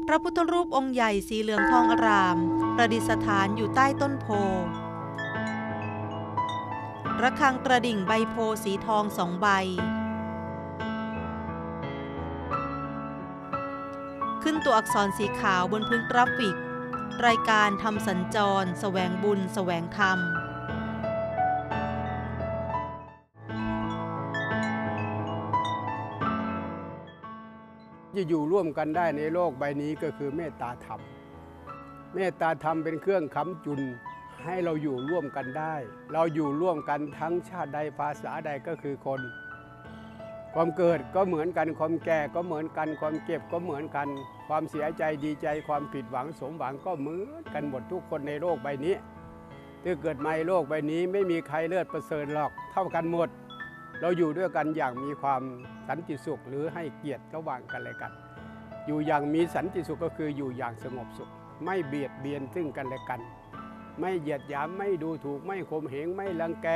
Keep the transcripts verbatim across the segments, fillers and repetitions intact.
พระพุทธรูปองค์ใหญ่สีเหลืองทองอร่ามประดิษฐานอยู่ใต้ต้นโพระฆังกระดิ่งใบโพสีทองสองใบขึ้นตัวอักษรสีขาวบนพื้นกราฟิกรายการทำสัญจรแสวงบุญแสวงธรรมจะอยู่ร่วมกันได้ในโลกใบนี้ก็คือเมตตาธรรมเมตตาธรรมเป็นเครื่องค้ำจุนให้เราอยู่ร่วมกันได้เราอยู่ร่วมกันทั้งชาติใดภาษาใดก็คือคนความเกิดก็เหมือนกันความแก่ก็เหมือนกันความเก็บก็เหมือนกันความเสียใจดีใจความผิดหวังสมหวังก็เหมือนกันหมดทุกคนในโลกใบนี้ที่เกิดมาในโลกใบนี้ไม่มีใครเลิศประเสริฐหรอกเท่ากันหมดเราอยู่ด้วยกันอย่างมีความสันติสุขหรือให้เกียรติระหว่างกันและกันอยู่อย่างมีสันติสุขก็คืออยู่อย่างสงบสุขไม่เบียดเบียนซึ่งกันและกันไม่เหยียดหยามไม่ดูถูกไม่ข่มเหงไม่รังแก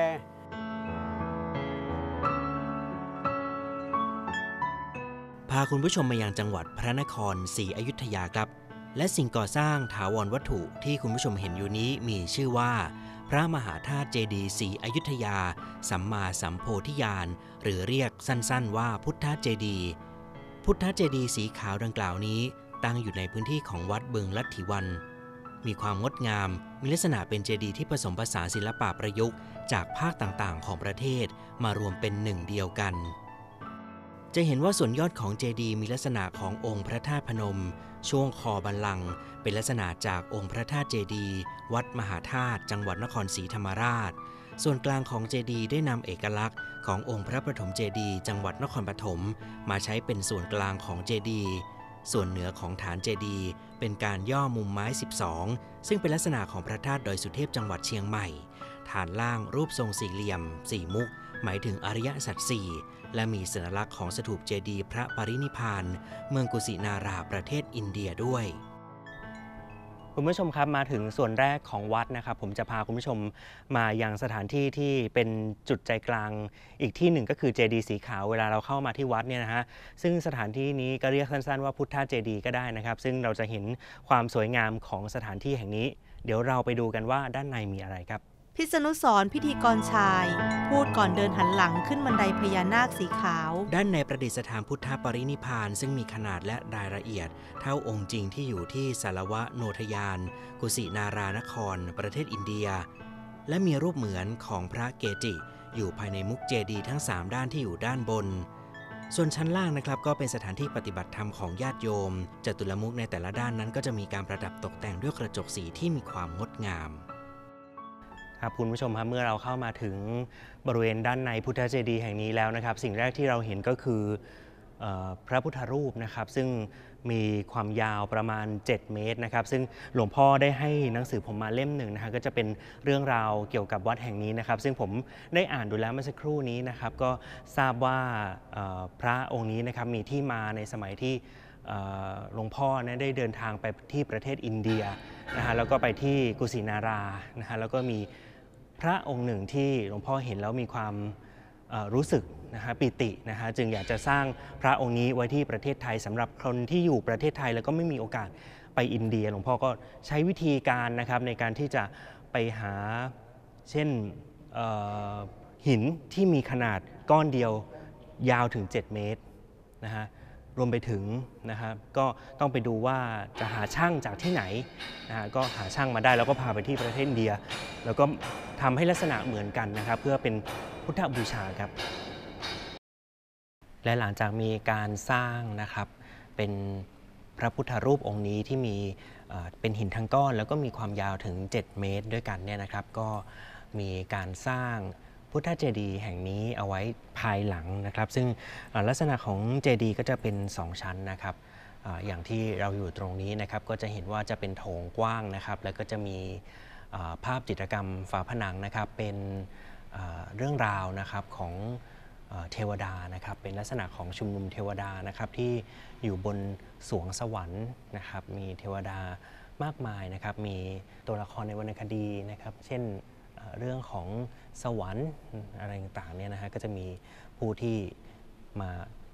พาคุณผู้ชมมายังจังหวัดพระนครศรีอยุธยาครับและสิ่งก่อสร้างถาวรวัตถุที่คุณผู้ชมเห็นอยู่นี้มีชื่อว่าพระมหาธาตุเจดีย์ศรีอยุธยาสัมมาสัมโพธิญาณหรือเรียกสั้นๆว่าพุทธเจดีย์พุทธเจดีย์สีขาวดังกล่าวนี้ตั้งอยู่ในพื้นที่ของวัดบึงลัทธิวันมีความงดงามมีลักษณะเป็นเจดีย์ที่ผสมผสานศิลปะประยุกต์จากภาคต่างๆของประเทศมารวมเป็นหนึ่งเดียวกันจะเห็นว่าส่วนยอดของเจดีย์มีลักษณะขององค์พระธาตุพนมช่วงคอบัลลังก์เป็นลักษณะจากองค์พระธาตุเจดีย์วัดมหาธาตุจังหวัดนครศรีธรรมราชส่วนกลางของเจดีย์ได้นำเอกลักษณ์ขององค์พระปฐมเจดีย์จังหวัดนครปฐมมาใช้เป็นส่วนกลางของเจดีย์ส่วนเหนือของฐานเจดีย์เป็นการย่อมุมไม้สิบสองซึ่งเป็นลักษณะของพระธาตุดอยสุเทพจังหวัดเชียงใหม่ฐานล่างรูปทรงสี่เหลี่ยมสี่มุกหมายถึงอริยสัจสี่และมีสัญลักษณ์ของสถูปเจดีย์พระปรินิพพานเมืองกุสินาราประเทศอินเดียด้วยคุณผู้ชมครับมาถึงส่วนแรกของวัดนะครับผมจะพาคุณผู้ชมมายังสถานที่ที่เป็นจุดใจกลางอีกที่หนึ่งก็คือเจดีย์สีขาวเวลาเราเข้ามาที่วัดเนี่ยนะฮะซึ่งสถานที่นี้ก็เรียกสั้นๆว่าพุทธเจดีย์ก็ได้นะครับซึ่งเราจะเห็นความสวยงามของสถานที่แห่งนี้เดี๋ยวเราไปดูกันว่าด้านในมีอะไรครับพิษณุสรพิธีกรชายพูดก่อนเดินหันหลังขึ้นบันไดพญานาคสีขาวด้านในประดิษฐานพุทธปรินิพพานซึ่งมีขนาดและรายละเอียดเท่าองค์จริงที่อยู่ที่สารวะโนทยานกุสินารานครประเทศอินเดียและมีรูปเหมือนของพระเกจิอยู่ภายในมุกเจดีย์ทั้งสามด้านที่อยู่ด้านบนส่วนชั้นล่างนะครับก็เป็นสถานที่ปฏิบัติธรรมของญาติโยมจตุรมุขในแต่ละด้านนั้นก็จะมีการประดับตกแต่งด้วยกระจกสีที่มีความงดงามครับคุณผู้ชมครับเมื่อเราเข้ามาถึงบริเวณด้านในพุทธเจดีย์แห่งนี้แล้วนะครับสิ่งแรกที่เราเห็นก็คือพระพุทธรูปนะครับซึ่งมีความยาวประมาณเจ็ดเมตรนะครับซึ่งหลวงพ่อได้ให้หนังสือผมมาเล่มหนึ่งนะฮะก็จะเป็นเรื่องราวเกี่ยวกับวัดแห่งนี้นะครับซึ่งผมได้อ่านดูแล้วเมื่อสักครู่นี้นะครับก็ทราบว่าพระองค์นี้นะครับมีที่มาในสมัยที่หลวงพ่อได้เดินทางไปที่ประเทศอินเดียนะฮะแล้วก็ไปที่กุสินารานะฮะแล้วก็มีพระองค์หนึ่งที่หลวงพ่อเห็นแล้วมีความรู้สึกนะฮะปิตินะฮะจึงอยากจะสร้างพระองค์นี้ไว้ที่ประเทศไทยสำหรับคนที่อยู่ประเทศไทยแล้วก็ไม่มีโอกาสไปอินเดียหลวงพ่อก็ใช้วิธีการนะครับในการที่จะไปหาเช่นหินที่มีขนาดก้อนเดียวยาวถึงเจ็ดเมตรนะฮะรวมไปถึงนะครับก็ต้องไปดูว่าจะหาช่างจากที่ไหนนะฮะก็หาช่างมาได้แล้วก็พาไปที่ประเทศอินเดียแล้วก็ทำให้ลักษณะเหมือนกันนะครับเพื่อเป็นพุทธบูชาครับและหลังจากมีการสร้างนะครับเป็นพระพุทธรูปองค์นี้ที่มีเป็นหินทั้งก้อนแล้วก็มีความยาวถึงเจ็ดเมตรด้วยกันเนี่ยนะครับก็มีการสร้างพุทธเจดีย์แห่งนี้เอาไว้ภายหลังนะครับซึ่งลักษณะของเจดีย์ก็จะเป็นสองชั้นนะครับอย่างที่เราอยู่ตรงนี้นะครับก็จะเห็นว่าจะเป็นโถงกว้างนะครับแล้วก็จะมีภาพจิตรกรรมฝาผนังนะครับเป็นเรื่องราวนะครับของเทวดานะครับเป็นลักษณะของชุมนุมเทวดานะครับที่อยู่บนสวงสวรรค์นะครับมีเทวดามากมายนะครับมีตัวละครในวรรณคดีนะครับเช่นเรื่องของสวรรค์อะไรต่างๆเนี่ยนะฮะก็จะมีผู้ที่มา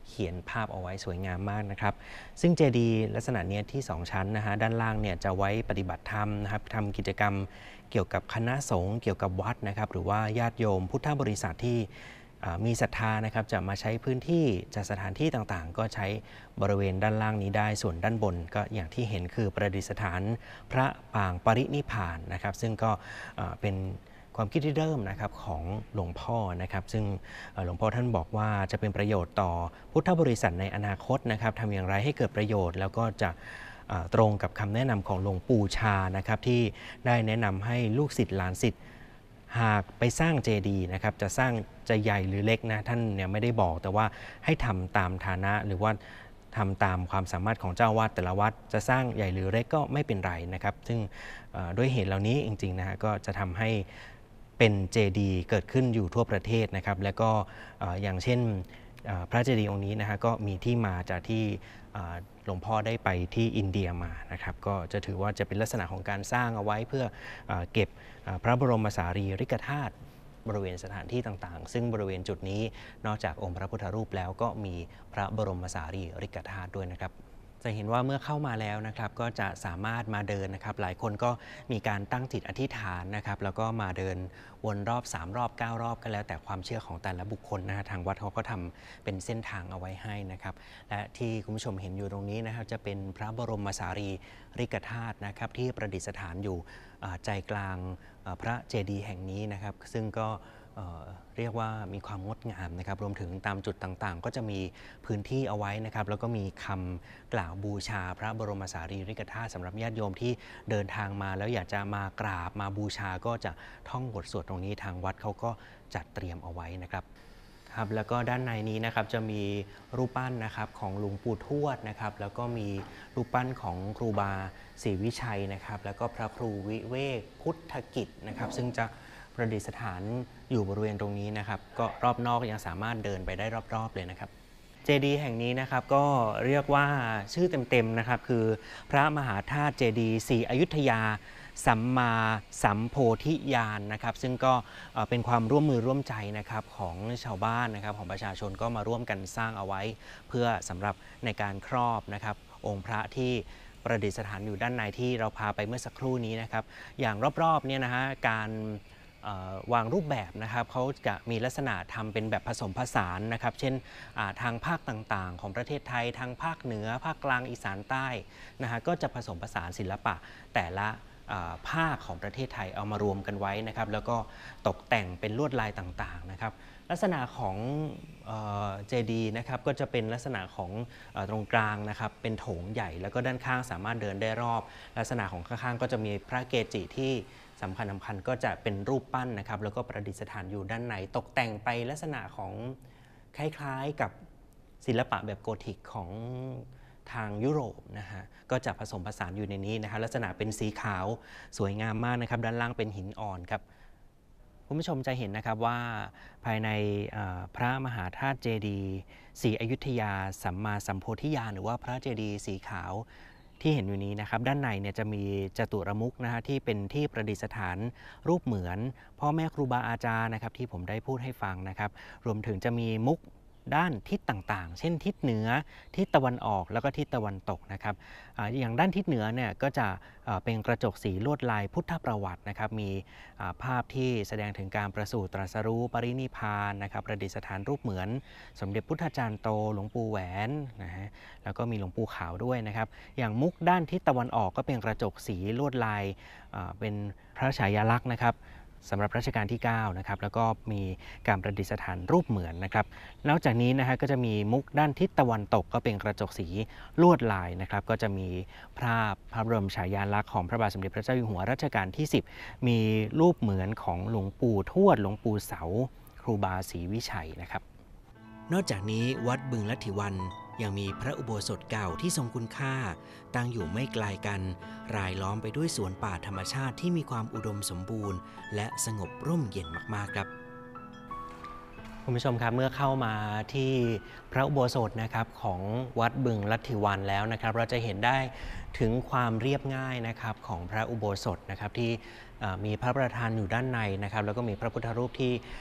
เขียนภาพเอาไว้สวยงามมากนะครับซึ่งเจดีย์ลักษณะนี้ที่สองชั้นนะฮะด้านล่างเนี่ยจะไว้ปฏิบัติธรรมนะครับทำกิจกรรมเกี่ยวกับคณะสงฆ์เกี่ยวกับวัดนะครับหรือว่าญาติโยมพุทธบริษัทที่มีศรัทธานะครับจะมาใช้พื้นที่จัดสถานที่ต่างๆก็ใช้บริเวณด้านล่างนี้ได้ส่วนด้านบนก็อย่างที่เห็นคือประดิษฐานพระปางปรินิพพานนะครับซึ่งก็เป็นความคิดที่เริ่มนะครับของหลวงพ่อนะครับซึ่งหลวงพ่อท่านบอกว่าจะเป็นประโยชน์ต่อพุทธบริษัทในอนาคตนะครับทำอย่างไรให้เกิดประโยชน์แล้วก็จะตรงกับคำแนะนำของหลวงปู่ชานะครับที่ได้แนะนำให้ลูกศิษย์หลานศิษย์หากไปสร้างเจดีย์นะครับจะสร้างจะใหญ่หรือเล็กนะท่านเนี่ยไม่ได้บอกแต่ว่าให้ทำตามฐานะหรือว่าทำตามความสามารถของเจ้าวาดแต่ละวัดจะสร้างใหญ่หรือเล็กก็ไม่เป็นไรนะครับซึ่งด้วยเหตุเหล่านี้จริงๆนะฮะก็จะทำให้เป็นเจดีย์เกิดขึ้นอยู่ทั่วประเทศนะครับและก็อย่างเช่นพระเจดีย์องค์นี้นะฮะก็มีที่มาจากที่หลวงพ่อได้ไปที่อินเดียมานะครับก็จะถือว่าจะเป็นลักษณะของการสร้างเอาไว้เพื่อเก็บพระบรมสารีริกธาตุบริเวณสถานที่ต่างๆซึ่งบริเวณจุดนี้นอกจากองค์พระพุทธรูปแล้วก็มีพระบรมสารีริกธาตุด้วยนะครับจะเห็นว่าเมื่อเข้ามาแล้วนะครับก็จะสามารถมาเดินนะครับหลายคนก็มีการตั้งจิตอธิษฐานนะครับแล้วก็มาเดินวนรอบสามรอบเก้ารอบก็แล้วแต่ความเชื่อของแต่ละบุคคลนะฮะทางวัดเขาก็ทำเป็นเส้นทางเอาไว้ให้นะครับและที่คุณผู้ชมเห็นอยู่ตรงนี้นะครับจะเป็นพระบรมสารีริกธาตุนะครับที่ประดิษฐานอยู่ใจกลางพระเจดีย์แห่งนี้นะครับซึ่งก็เอ่อเรียกว่ามีความงดงามนะครับรวมถึงตามจุดต่างๆก็จะมีพื้นที่เอาไว้นะครับแล้วก็มีคำกล่าวบูชาพระบรมสารีริกธาตุสำหรับญาติโยมที่เดินทางมาแล้วอยากจะมากราบมาบูชาก็จะท่องบทสวดตรงนี้ทางวัดเขาก็จัดเตรียมเอาไว้นะครับครับแล้วก็ด้านในนี้นะครับจะมีรูปปั้นนะครับของหลวงปู่ทวดนะครับแล้วก็มีรูปปั้นของครูบาศรีวิชัยนะครับแล้วก็พระครูวิเวกพุทธกิจนะครับซึ่งจะประดิษฐานอยู่บริเวณตรงนี้นะครับก็รอบนอกยังสามารถเดินไปได้รอบๆเลยนะครับเจดีย์แห่งนี้นะครับก็เรียกว่าชื่อเต็มๆนะครับคือพระมหาธาตุเจดีย์ศรีอยุธยาสัมมาสัมโพธิญาณนะครับซึ่งก็เป็นความร่วมมือร่วมใจนะครับของชาวบ้านนะครับของประชาชนก็มาร่วมกันสร้างเอาไว้เพื่อสำหรับในการครอบนะครับองค์พระที่ประดิษฐานอยู่ด้านในที่เราพาไปเมื่อสักครู่นี้นะครับอย่างรอบๆเนี่ยนะฮะการวางรูปแบบนะครับเขาจะมีลักษณะทำเป็นแบบผสมผสานนะครับเช่นทางภาคต่างๆของประเทศไทยทางภาคเหนือภาคกลางอีสานใต้นะฮะก็จะผสมผสานศิลปะแต่ละภาคของประเทศไทยเอามารวมกันไว้นะครับแล้วก็ตกแต่งเป็นลวดลายต่างๆนะครับลักษณะของเจดีย์นะครับก็จะเป็นลักษณะของตรงกลางนะครับเป็นโถงใหญ่แล้วก็ด้านข้างสามารถเดินได้รอบลักษณะของข้างๆก็จะมีพระเกจิที่สำคัญสำคัญก็จะเป็นรูปปั้นนะครับแล้วก็ประดิษฐานอยู่ด้านในตกแต่งไปลักษณะของคล้ายๆกับศิลปะแบบโกธิกของทางยุโรปนะฮะก็จะผสมผสานอยู่ในนี้นะฮะลักษณะเป็นสีขาวสวยงามมากนะครับด้านล่างเป็นหินอ่อนครับคุณผู้ชมจะเห็นนะครับว่าภายในพระมหาธาตุเจดีย์ศรีอยุธยาสัมมาสัมโพธิญาณหรือว่าพระเจดีย์สีขาวที่เห็นอยู่นี้นะครับด้านในเนี่ยจะมีจตุรมุขนะฮะที่เป็นที่ประดิษฐานรูปเหมือนพ่อแม่ครูบาอาจารย์นะครับที่ผมได้พูดให้ฟังนะครับรวมถึงจะมีมุขด้านทิศต่างๆเช่นทิศเหนือทิศตะวันออกแล้วก็ทิศตะวันตกนะครับอย่างด้านทิศเหนือเนี่ยก็จะเป็นกระจกสีลวดลายพุทธประวัตินะครับมีภาพที่แสดงถึงการประสูติตรัสรู้ปรินิพพานนะครับประดิษฐานรูปเหมือนสมเด็จพุทธจารย์โตหลวงปู่แหวนนะฮะแล้วก็มีหลวงปู่ขาวด้วยนะครับอย่างมุขด้านทิศตะวันออกก็เป็นกระจกสีลวดลายเป็นพระฉายาลักษณ์นะครับสำหรับรัชกาลที่เก้านะครับแล้วก็มีการประดิษฐานรูปเหมือนนะครับนอกจากนี้นะฮะก็จะมีมุขด้านทิศตะวันตกก็เป็นกระจกสีลวดลายนะครับก็จะมีภาพพระบรมฉายาลักษณ์ของพระบาทสมเด็จพระเจ้าอยู่หัวรัชกาลที่สิบมีรูปเหมือนของหลวงปู่ทวดหลวงปู่เสาครูบาศรีวิชัยนะครับนอกจากนี้วัดบึงลัทธิวันยังมีพระอุโบสถเก่าที่ทรงคุณค่าตั้งอยู่ไม่ไกลกันรายล้อมไปด้วยสวนป่าธรรมชาติที่มีความอุดมสมบูรณ์และสงบร่มเย็นมากๆครับคุณผู้ชมครับเมื่อเข้ามาที่พระอุโบสถนะครับของวัดบึงลัทธิวันแล้วนะครับเราจะเห็นได้ถึงความเรียบง่ายนะครับของพระอุโบสถนะครับที่มีพระประธานอยู่ด้านในนะครับแล้วก็มีพระพุทธรูปที่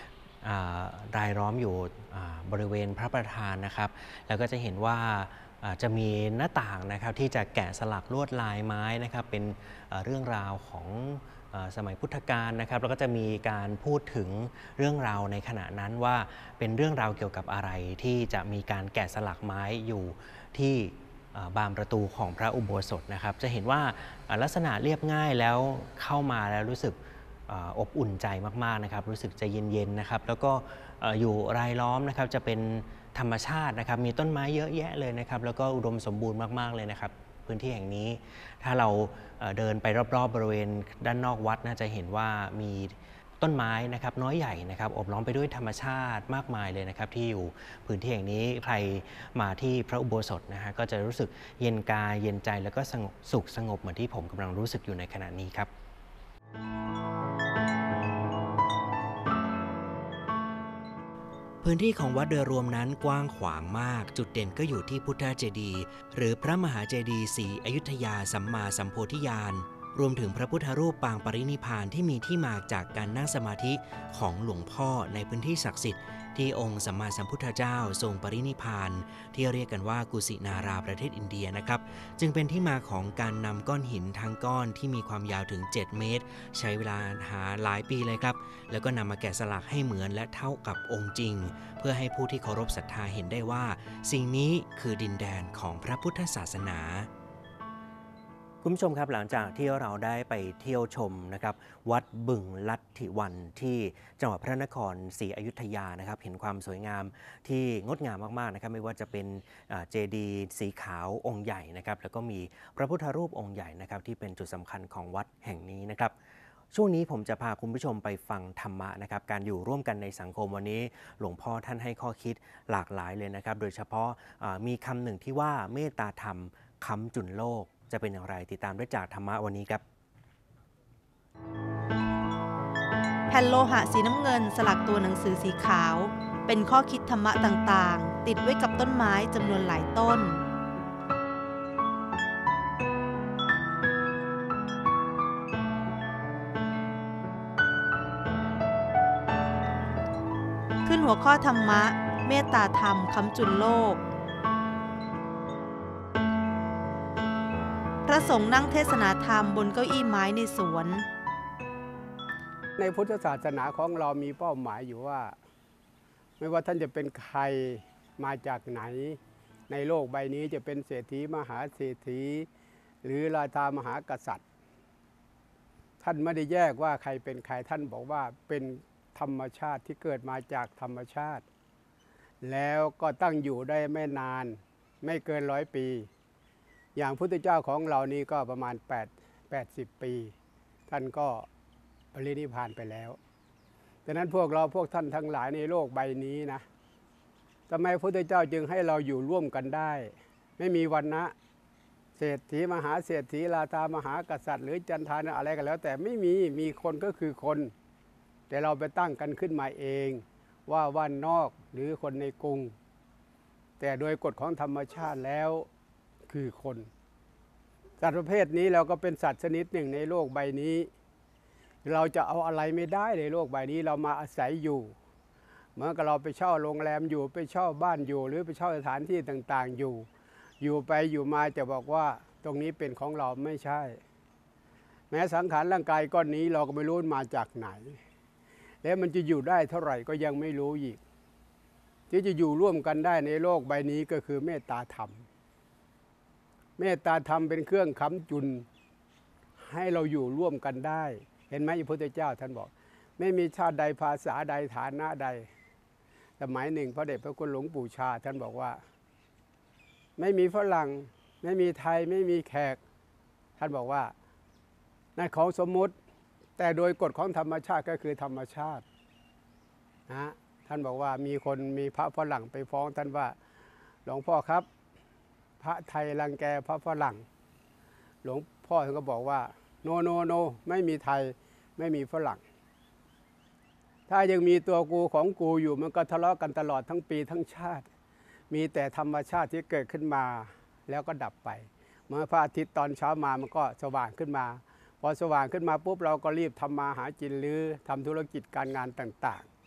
รายล้อมอยู่บริเวณพระประธานนะครับแล้วก็จะเห็นว่าจะมีหน้าต่างนะครับที่จะแกะสลักลวดลายไม้นะครับเป็นเรื่องราวของสมัยพุทธกาลนะครับแล้วก็จะมีการพูดถึงเรื่องราวในขณะนั้นว่าเป็นเรื่องราวเกี่ยวกับอะไรที่จะมีการแกะสลักไม้อยู่ที่บานประตูของพระอุโบสถนะครับจะเห็นว่าลักษณะเรียบง่ายแล้วเข้ามาแล้วรู้สึกอบอุ่นใจมากๆนะครับรู้สึกใจเย็นๆนะครับแล้วก็อยู่รายล้อมนะครับจะเป็นธรรมชาตินะครับมีต้นไม้เยอะแยะเลยนะครับแล้วก็อุดมสมบูรณ์มากๆเลยนะครับพื้นที่แห่งนี้ถ้าเราเดินไปรอบๆบริเวณด้านนอกวัดน่าจะเห็นว่ามีต้นไม้นะครับน้อยใหญ่นะครับอบล้อมไปด้วยธรรมชาติมากมายเลยนะครับที่อยู่พื้นที่แห่งนี้ใครมาที่พระอุโบสถนะฮะก็จะรู้สึกเย็นกายเย็นใจแล้วก็สงบสุขสงบเหมือนที่ผมกำลังรู้สึกอยู่ในขณะนี้ครับพื้นที่ของวัดโดยรวมนั้นกว้างขวางมากจุดเด่นก็อยู่ที่พุทธเจดีย์หรือพระมหาเจดีย์ศรีอยุธยาสัมมาสัมโพธิญาณรวมถึงพระพุทธรูปปางปรินิพพานที่มีที่มาจากการนั่งสมาธิของหลวงพ่อในพื้นที่ศักดิ์สิทธิ์ที่องค์สัมมาสัมพุทธเจ้าทรงปรินิพพานที่เรียกกันว่ากุสินาราประเทศอินเดียนะครับจึงเป็นที่มาของการนำก้อนหินทั้งก้อนที่มีความยาวถึงเจ็ดเมตรใช้เวลาหาหลายปีเลยครับแล้วก็นำมาแกะสลักให้เหมือนและเท่ากับองค์จริงเพื่อให้ผู้ที่เคารพศรัทธาเห็นได้ว่าสิ่งนี้คือดินแดนของพระพุทธศาสนาคุณผู้ชมครับหลังจากที่เราได้ไปเที่ยวชมนะครับวัดบึงลัทธิวันที่จังหวัดพระนครศรีอยุธยานะครับเห็นความสวยงามที่งดงามมากๆนะครับไม่ว่าจะเป็นเจดีย์สีขาวองค์ใหญ่นะครับแล้วก็มีพระพุทธรูปองค์ใหญ่นะครับที่เป็นจุดสำคัญของวัดแห่งนี้นะครับช่วงนี้ผมจะพาคุณผู้ชมไปฟังธรรมะนะครับการอยู่ร่วมกันในสังคมวันนี้หลวงพ่อท่านให้ข้อคิดหลากหลายเลยนะครับโดยเฉพาะมีคำหนึ่งที่ว่าเมตตาธรรมค้ำจุนโลกจะเป็นอย่างไรติดตามได้จากธรรมะวันนี้ครับแผ่นโลหะสีน้ำเงินสลักตัวหนังสือสีขาวเป็นข้อคิดธรรมะต่างๆติดไว้กับต้นไม้จำนวนหลายต้นขึ้นหัวข้อธรรมะเมตตาธรรมค้ำจุนโลกพระสงฆ์นั่งเทศนาธรรมบนเก้าอี้ไม้ในสวนในพุทธศาสนาของเรามีเป้าหมายอยู่ว่าไม่ว่าท่านจะเป็นใครมาจากไหนในโลกใบนี้จะเป็นเศรษฐีมหาเศรษฐีหรือราชามหากษัตริย์ท่านไม่ได้แยกว่าใครเป็นใครท่านบอกว่าเป็นธรรมชาติที่เกิดมาจากธรรมชาติแล้วก็ตั้งอยู่ได้ไม่นานไม่เกินร้อยปีอย่างพุทธเจ้าของเรานี่ก็ประมาณ8 80ปีท่านก็ปรินิพพานไปแล้วดังนั้นพวกเราพวกท่านทั้งหลายในโลกใบนี้นะทำไมพระพุทธเจ้าจึงให้เราอยู่ร่วมกันได้ไม่มีวรรณะเศรษฐีมหาเศรษฐีราชามหากษัตริย์หรือจันทานอะไรกันแล้วแต่ไม่มีมีคนก็คือคนแต่เราไปตั้งกันขึ้นมาเองว่าว่านนอกหรือคนในกรุงแต่โดยกฎของธรรมชาติแล้วคือคนสัตว์ประเภทนี้เราก็เป็นสัตว์ชนิดหนึ่งในโลกใบนี้เราจะเอาอะไรไม่ได้ในโลกใบนี้เรามาอาศัยอยู่เหมือนกับเราไปเช่าโรงแรมอยู่ไปเช่าบ้านอยู่หรือไปเช่าสถานที่ต่างๆอยู่อยู่ไปอยู่มาจะบอกว่าตรงนี้เป็นของเราไม่ใช่แม้สังขารร่างกายก้อนนี้เราก็ไม่รู้มาจากไหนแล้วมันจะอยู่ได้เท่าไหร่ก็ยังไม่รู้อีกที่จะอยู่ร่วมกันได้ในโลกใบนี้ก็คือเมตตาธรรมเมตตาธรรมเป็นเครื่องค้ำจุนให้เราอยู่ร่วมกันได้เห็นไหมพระพุทธเจ้าท่านบอกไม่มีชาติใดภาษาใดฐานะใดสมัยหนึ่งพระเดชพระคุณหลวงปู่ชาท่านบอกว่าไม่มีฝรั่งไม่มีไทยไม่มีแขกท่านบอกว่านั่นของสมมุติแต่โดยกฎของธรรมชาติก็คือธรรมชาตินะท่านบอกว่ามีคนมีพระฝรั่งไปฟ้องท่านว่าหลวงพ่อครับพระไทยรังแกพระฝรั่งหลวงพ่อท่านก็บอกว่าโนโนโนไม่มีไทยไม่มีฝรั่งถ้ายังมีตัวกูของกูอยู่มันก็ทะเลาะกันตลอดทั้งปีทั้งชาติมีแต่ธรรมชาติที่เกิดขึ้นมาแล้วก็ดับไปเมื่อพระอาทิตย์ตอนเช้ามามันก็สว่างขึ้นมาพอสว่างขึ้นมาปุ๊บเราก็รีบทำมาหากินหรือทำธุรกิจการงานต่างๆพ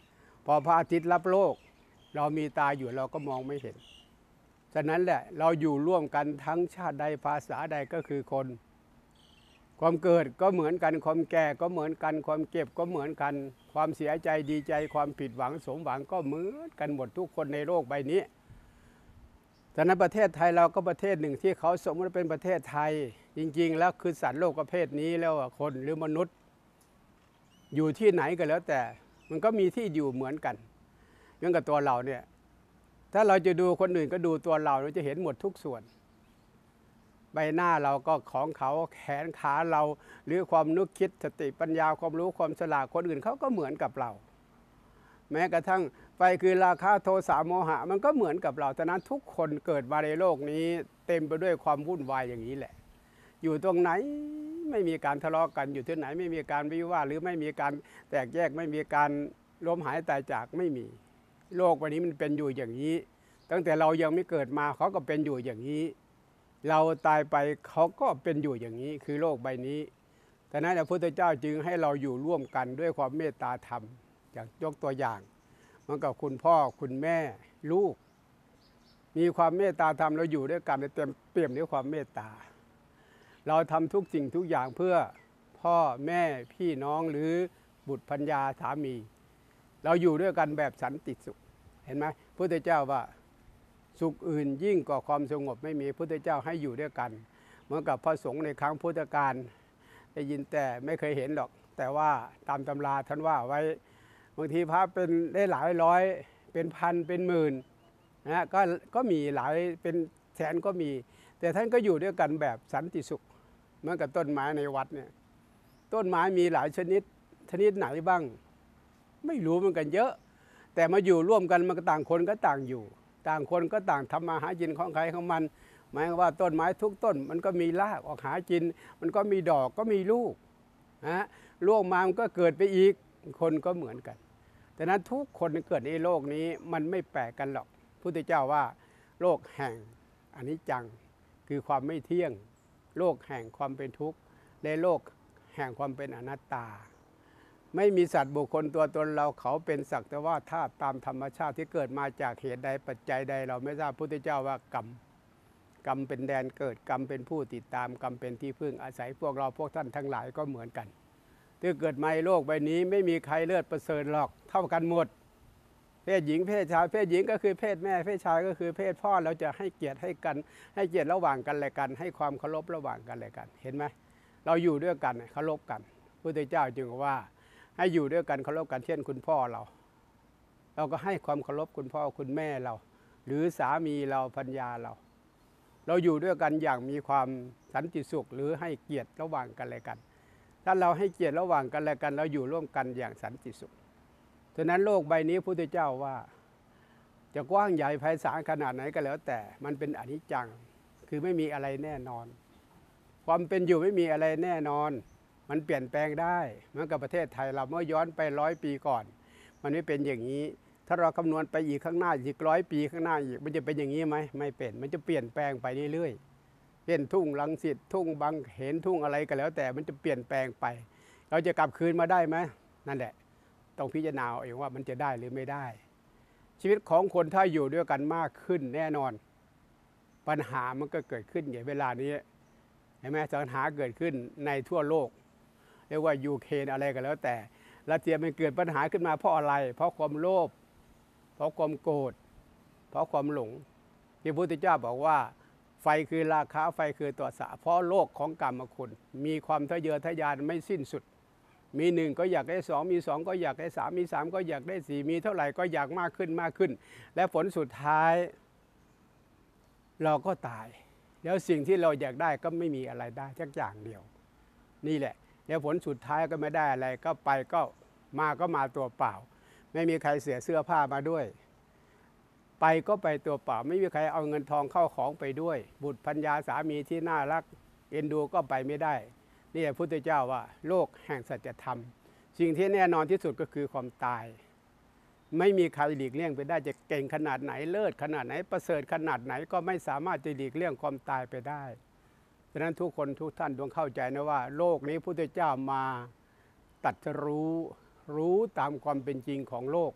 พอพระอาทิตย์รับโลกเรามีตาอยู่เราก็มองไม่เห็นฉะนั้นแหละเราอยู่ร่วมกันทั้งชาติใดภาษาใดก็คือคนความเกิดก็เหมือนกันความแก่ก็เหมือนกันความเจ็บก็เหมือนกันความเสียใจดีใจความผิดหวังสมหวังก็เหมือนกันหมดทุกคนในโลกใบนี้ฉะนั้นประเทศไทยเราก็ประเทศหนึ่งที่เขาสมมติเป็นประเทศไทยจริงๆแล้วคือสัตว์โลกประเภทนี้แล้วคนหรือมนุษย์อยู่ที่ไหนก็แล้วแต่มันก็มีที่อยู่เหมือนกันเหมือนกับตัวเราเนี่ยถ้าเราจะดูคนอื่นก็ดูตัวเราเราจะเห็นหมดทุกส่วนใบหน้าเราก็ของเขาแขนขาเราหรือความนึกคิดสติปัญญาความรู้ความฉลาดคนอื่นเขาก็เหมือนกับเราแม้กระทั่งไฟคือราคะโทสะโมหะมันก็เหมือนกับเราฉะนั้นทุกคนเกิดมาในโลกนี้เต็มไปด้วยความวุ่นวายอย่างนี้แหละอยู่ตรงไหนไม่มีการทะเลาะกันอยู่ที่ไหนไม่มีการวิวาทหรือไม่มีการแตกแยกไม่มีการล้มหายตายจากไม่มีโลกวันนี้มันเป็นอยู่อย่างนี้ตั้งแต่เรายังไม่เกิดมาเขาก็เป็นอยู่อย่างนี้เราตายไปเขาก็เป็นอยู่อย่างนี้คือโลกใบนี้แต่นั้นพระพุทธเจ้าจึงให้เราอยู่ร่วมกันด้วยความเมตตาธรรมอย่างยกตัวอย่างเหมือนกับคุณพ่อคุณแม่ลูกมีความเมตตาธรรมเราอยู่ด้วยกันเต็มเปี่ยมด้วยความเมตตาเราทำทุกสิ่งทุกอย่างเพื่อพ่อแม่พี่น้องหรือบุตรภรรยาสามีเราอยู่ด้วยกันแบบสันติสุขเห็นไหมพระพุทธเจ้าว่าสุขอื่นยิ่งกว่าความสงบไม่มีพระพุทธเจ้าให้อยู่ด้วยกันเหมือนกับพระสงฆ์ในครั้งพุทธกาลได้ยินแต่ไม่เคยเห็นหรอกแต่ว่าตามตำราท่านว่าไว้บางทีพระเป็นได้หลายร้อยเป็นพันเป็นหมื่นนะก็ก็มีหลายเป็นแสนก็มีแต่ท่านก็อยู่ด้วยกันแบบสันติสุขเหมือนกับต้นไม้ในวัดเนี่ยต้นไม้มีหลายชนิดชนิดไหนบ้างไม่รู้เหมือนกันเยอะแต่มาอยู่ร่วมกันมันก็ต่างคนก็ต่างอยู่ต่างคนก็ต่างทำมาหากินของใครของมันหมายว่าต้นไม้ทุกต้นมันก็มีรากออกหากินมันก็มีดอกก็มีลูกนะล่วงมามันก็เกิดไปอีกคนก็เหมือนกันแต่นั้นทุกคนเกิดในโลกนี้มันไม่แปลกกันหรอกพุทธเจ้าว่าโลกแห่งอนิจจังคือความไม่เที่ยงโลกแห่งความเป็นทุกข์และโลกแห่งความเป็นอนัตตาไม่มีสัตว์บุคคลตัวตนเราเขาเป็นสักแต่ว่าธาตุตามธรรมชาติที่เกิดมาจากเหตุใดปัจจัยใดเราไม่ทราบพุทธเจ้าว่ากรรมกรรมเป็นแดนเกิดกรรมเป็นผู้ติดตามกรรมเป็นที่พึ่งอาศัยพวกเราพวกท่านทั้งหลายก็เหมือนกันที่เกิดมาในโลกใบนี้ไม่มีใครเลิศประเสริฐหรอกเท่ากันหมดเพศหญิงเพศชายเพศหญิงก็คือเพศแม่เพศชายก็คือเพศพ่อเราจะให้เกียรติให้กันให้เกียรติระหว่างกันและกันให้ความเคารพระหว่างกันและกันเห็นไหมเราอยู่ด้วยกันเคารพกันพุทธเจ้าจึงว่าให้อยู่ด้วยกันเคารพกันเช่นคุณพ่อเราเราก็ให้ความเคารพคุณพ่อคุณแม่เราหรือสามีเราภรรยาเราเราอยู่ด้วยกันอย่างมีความสันติสุขหรือให้เกียรติระหว่างกันและกันถ้าเราให้เกียรติระหว่างกันและกันเราอยู่ร่วมกันอย่างสันติสุขฉะนั้นโลกใบนี้พระพุทธเจ้าว่าจะกว้างใหญ่ไพศาลขนาดไหนก็แล้วแต่มันเป็นอนิจจังคือไม่มีอะไรแน่นอนความเป็นอยู่ไม่มีอะไรแน่นอนมันเปลี่ยนแปลงได้เหมือนกับประเทศไทยเราเมื่อย้อนไปร้อยปีก่อนมันไม่เป็นอย่างนี้ถ้าเราคำนวณไปอีกข้างหน้าอีกร้อยปีข้างหน้าอีกมันจะเป็นอย่างนี้ไหมไม่เป็นมันจะเปลี่ยนแปลงไปเรื่อยๆเป็นทุ่งรังสิตทุ่งบางเขนทุ่งอะไรก็แล้วแต่มันจะเปลี่ยนแปลงไปเราจะกลับคืนมาได้ไหมนั่นแหละต้องพิจารณาเองว่ามันจะได้หรือไม่ได้ชีวิตของคนถ้าอยู่ด้วยกันมากขึ้นแน่นอนปัญหามันก็เกิดขึ้นอย่างเวลานี้เห็นไหมปัญหาเกิดขึ้นในทั่วโลกเรียกว่ายูเครนอะไรก็แล้วแต่รัสเซียมันเกิดปัญหาขึ้นมาเพราะอะไรเพราะความโลภเพราะความโกรธเพราะความหลงที่พระพุทธเจ้าบอกว่าไฟคือราคะไฟคือโทสะเพราะโลกของกรรมคุณมีความทะเยอทะยานไม่สิ้นสุดมีหนึ่งก็อยากได้สองมีสองก็อยากได้สามมีสามก็อยากได้สี่มีเท่าไหร่ก็อยากมากขึ้นมากขึ้นและผลสุดท้ายเราก็ตายแล้วสิ่งที่เราอยากได้ก็ไม่มีอะไรได้สักอย่างเดียวนี่แหละแล้วผลสุดท้ายก็ไม่ได้อะไรก็ไปก็มาก็มาตัวเปล่าไม่มีใครเสียเสื้อผ้ามาด้วยไปก็ไปตัวเปล่าไม่มีใครเอาเงินทองเข้าของไปด้วยบุตรภรรยาสามีที่น่ารักเอ็นดูก็ไปไม่ได้นี่พระพุทธเจ้าว่าโลกแห่งสัจธรรมสิ่งที่แน่นอนที่สุดก็คือความตายไม่มีใครหลีกเลี่ยงไปได้จะเก่งขนาดไหนเลิศขนาดไหนประเสริฐขนาดไหนก็ไม่สามารถจะหลีกเลี่ยงความตายไปได้ฉะนั้นทุกคนทุกท่านต้องเข้าใจนะว่าโลกนี้พระพุทธเจ้ามาตรัสรู้รู้ตามความเป็นจริงของโลก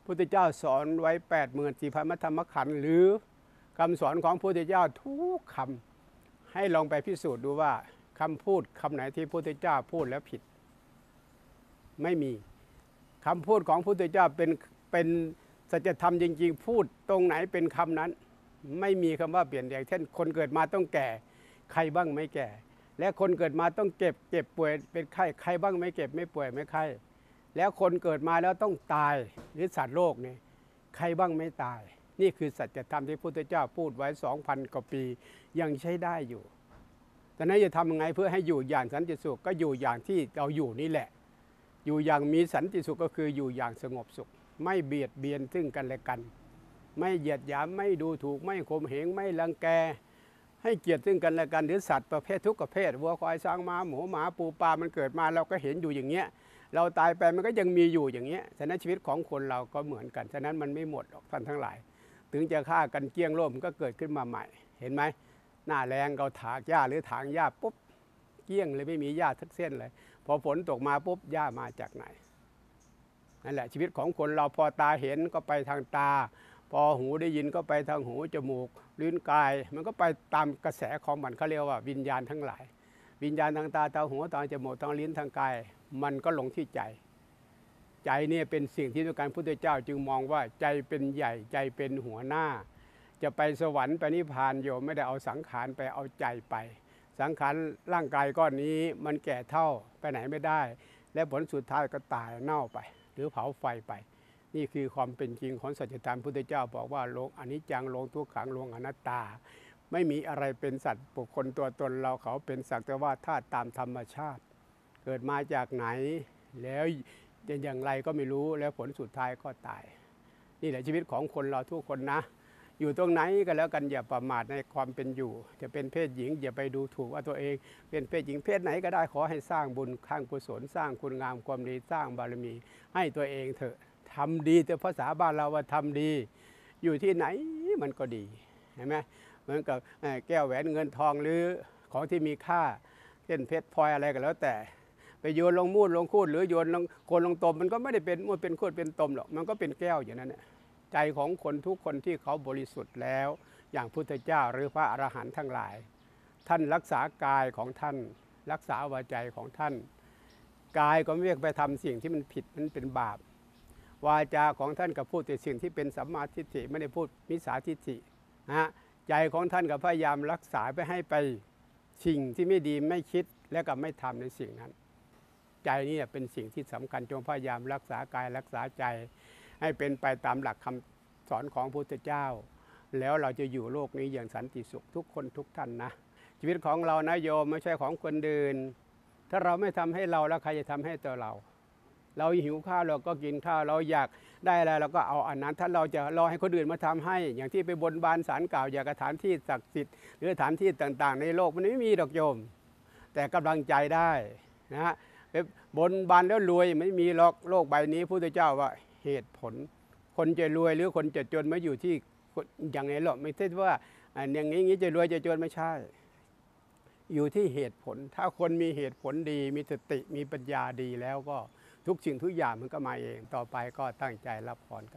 พุทธเจ้าสอนไว้ แปดหมื่นสี่พัน มัทธรรมขันธ์หรือคำสอนของพระพุทธเจ้าทุกคำให้ลองไปพิสูจน์ดูว่าคำพูดคำไหนที่พระพุทธเจ้าพูดแล้วผิดไม่มีคำพูดของพระพุทธเจ้าเป็นเป็นสัจธรรมจริงๆพูดตรงไหนเป็นคำนั้นไม่มีคำว่าเปลี่ยนแปลงเช่นคนเกิดมาต้องแก่ใครบ้างไม่แก่และคนเกิดมาต้องเจ็บเจ็บป่วยเป็นไข้ใครบ้างไม่เจ็บไม่ป่วยไม่ไข้แล้วคนเกิดมาแล้วต้องตายหรือสัตว์โลกนี่ใครบ้างไม่ตายนี่คือสัจธรรมที่พระพุทธเจ้าพูดไว้ สองพัน กว่าปียังใช้ได้อยู่แต่นั้นจะทำยังไงเพื่อให้อยู่อย่างสันติสุขก็อยู่อย่างที่เราอยู่นี่แหละอยู่อย่างมีสันติสุขก็คืออยู่อย่างสงบสุขไม่เบียดเบียนซึ่งกันและกันไม่เหยียดหยามไม่ดูถูกไม่ข่มเหงไม่รังแกให้เกียรติซึ่งกันและกันหรือสัตว์ประเภททุกประเภทวัวควายช้างม้าหมูหมาปูปลามันเกิดมาเราก็เห็นอยู่อย่างเงี้ยเราตายไปมันก็ยังมีอยู่อย่างเงี้ยฉะนั้นชีวิตของคนเราก็เหมือนกันฉะนั้นมันไม่หมดหรอกท่านทั้งหลายถึงจะฆ่ากันเกลี้ยงโลกมันก็เกิดขึ้นมาใหม่เห็นไหมหน้าแรงเราถากหญ้าหรือถางหญ้าปุ๊บเกลี้ยงเลยไม่มีหญ้าทักเส้นเลยพอฝนตกมาปุ๊บหญ้ามาจากไหนนั่นแหละชีวิตของคนเราพอตาเห็นก็ไปทางตาพอหูได้ยินก็ไปทางหูจมูกลิ้นกายมันก็ไปตามกระแสของมันเขาเรียกว่าวิญญาณทั้งหลายวิญญาณทางตาทางหูทางจมูกทางลิ้นทางกายมันก็ลงที่ใจใจเนี่ยเป็นสิ่งที่ต้องการพุทธเจ้าจึงมองว่าใจเป็นใหญ่ใจเป็นหัวหน้าจะไปสวรรค์ไปนิพพานโยมไม่ได้เอาสังขารไปเอาใจไปสังขารร่างกายก้อนนี้มันแก่เท่าไปไหนไม่ได้และผลสุดท้ายก็ตายเน่าไปหรือเผาไฟไปนี่คือความเป็นจริงของสัจธรรมพุทธเจ้าบอกว่าโลกอนิจจังโลกทุกขังโลกอนัตตาไม่มีอะไรเป็นสัตว์บุคคลตัวตนเราเขาเป็นสักแต่ว่าธาตุตามธรรมชาติเกิดมาจากไหนแล้วจะอย่างไรก็ไม่รู้แล้วผลสุดท้ายก็ตายนี่แหละชีวิตของคนเราทุกคนนะอยู่ตรงไหนก็แล้วกันอย่าประมาทในความเป็นอยู่จะเป็นเพศหญิงอย่าไปดูถูกว่าตัวเองเป็นเพศหญิงเพศไหนก็ได้ขอให้สร้างบุญข้างกุศลสร้างคุณงามความดีสร้างบารมีให้ตัวเองเถอะทำดีแต่ภาษาบ้านเราว่าทำดีอยู่ที่ไหนมันก็ดีเห็นไหมเหมือนกับแก้วแหวนเงินทองหรือของที่มีค่าเช่นเพชรพลอยอะไรก็แล้วแต่ไปโยนลงมูดลงคูดหรือโยนลงโคนลงตมมันก็ไม่ได้เป็นมูดเป็นคูดเป็นตมหรอกมันก็เป็นแก้วอย่างนั้นแหละใจของคนทุกคนที่เขาบริสุทธิ์แล้วอย่างพุทธเจ้าหรือพระอรหันต์ทั้งหลายท่านรักษากายของท่านรักษาวาจาของท่านกายก็ไม่เรียกไปทำสิ่งที่มันผิดมันเป็นบาปวาจาของท่านก็พูดแต่สิ่งที่เป็นสัมมาทิฏฐิไม่ได้พูดมิจฉาทิฏฐินะใจของท่านก็พยายามรักษาไปให้ไปสิ่งที่ไม่ดีไม่คิดและก็ไม่ทำในสิ่งนั้นใจนี่เป็นสิ่งที่สำคัญจงพยายามรักษากายรักษาใจให้เป็นไปตามหลักคำสอนของพระพุทธเจ้าแล้วเราจะอยู่โลกนี้อย่างสันติสุขทุกคนทุกท่านนะชีวิตของเรานะโยมไม่ใช่ของคนอื่นถ้าเราไม่ทำให้เราแล้วใครจะทำให้ตัวเราเราหิวข้าวเราก็กินข้าวเราอยากได้อะไรเราก็เอาอันนั้นถ้าเราจะรอให้คนอื่นมาทำให้อย่างที่ไปบนบานศาลกล่าวอยากสถานที่ศักดิ์สิทธิ์หรือสถานที่ต่างๆในโลกมันไม่มีดอกโยมแต่กำลังใจได้นะฮะไปบนบานแล้วรวยไม่มีหรอกโลกใบนี้พระพุทธเจ้าว่าเหตุผลคนจะรวยหรือคนจะจนไม่อยู่ที่อย่างไรหรอกไม่ใช่ว่าอย่างนี้จะรวยจะจนไม่ใช่อยู่ที่เหตุผลถ้าคนมีเหตุผลดีมีสติมีปัญญาดีแล้วก็ทุกสิ่งทุกอย่างมันก็มาเองต่อไปก็ตั้งใจรับพรกัน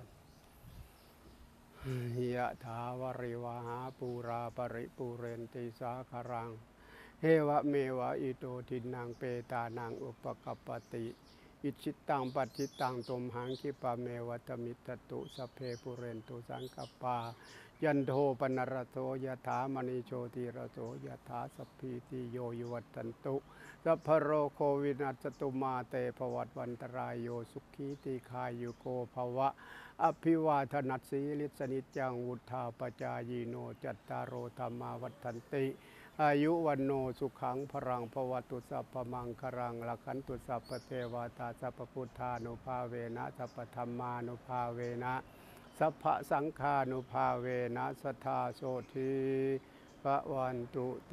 ยะถาวริวหาปูราปริปูเรนติสาคารังเฮวะเมวะอิโตทินังเปตานังอุปกัปปติอิชิตังปัจจิตังตุมหังคิปะเมวะตมิตตุสัพเพปุเรนตุสังกปายันโทปนรโสยถามณีโชติรโสยถาสัพพิติโยยุวัตตันตุสัพพโรโควินัสตุมาเตภวัตวันตรายโยสุขีติคายุโกภวะอภิวาทนัสสีลิสนิจังวุธาปจายโนจัตตารโอธรรมาวัฏันติอายุวันโนสุขังพรังภวตุสัพพมังครังลักขันตุสัพพเทวตาสัพพพุทธานุภาเวนะสัพพธรรมานุภาเวนะสัพพสังฆานุภาเวนะสัทธาโสธีภวันตุเต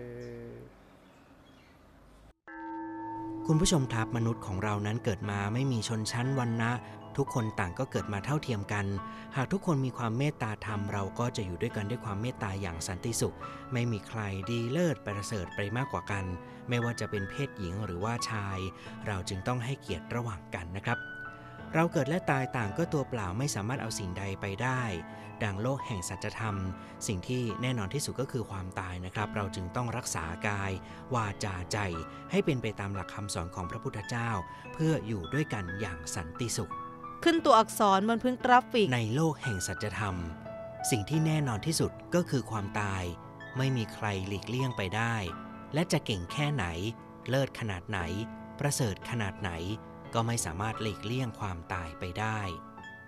คุณผู้ชมครับมนุษย์ของเรานั้นเกิดมาไม่มีชนชั้นวรรณะทุกคนต่างก็เกิดมาเท่าเทียมกันหากทุกคนมีความเมตตาธรรมเราก็จะอยู่ด้วยกันด้วยความเมตตาอย่างสันติสุขไม่มีใครดีเลิศประเสริฐไปมากกว่ากันไม่ว่าจะเป็นเพศหญิงหรือว่าชายเราจึงต้องให้เกียรติระหว่างกันนะครับเราเกิดและตายต่างก็ตัวเปล่าไม่สามารถเอาสิ่งใดไปได้ดังโลกแห่งสัจธรรมสิ่งที่แน่นอนที่สุดก็คือความตายนะครับเราจึงต้องรักษากายวาจาใจให้เป็นไปตามหลักคำสอนของพระพุทธเจ้าเพื่ออยู่ด้วยกันอย่างสันติสุขขึ้นตัวอักษรบนพื้นกราฟิกในโลกแห่งสัจธรรมสิ่งที่แน่นอนที่สุดก็คือความตายไม่มีใครหลีกเลี่ยงไปได้และจะเก่งแค่ไหนเลิศขนาดไหนประเสริฐขนาดไหนก็ไม่สามารถหลีกเลี่ยงความตายไปได้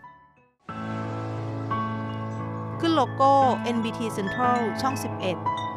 ขึ้นโลโก้ เอ็น บี ที Central ช่อง สิบเอ็ด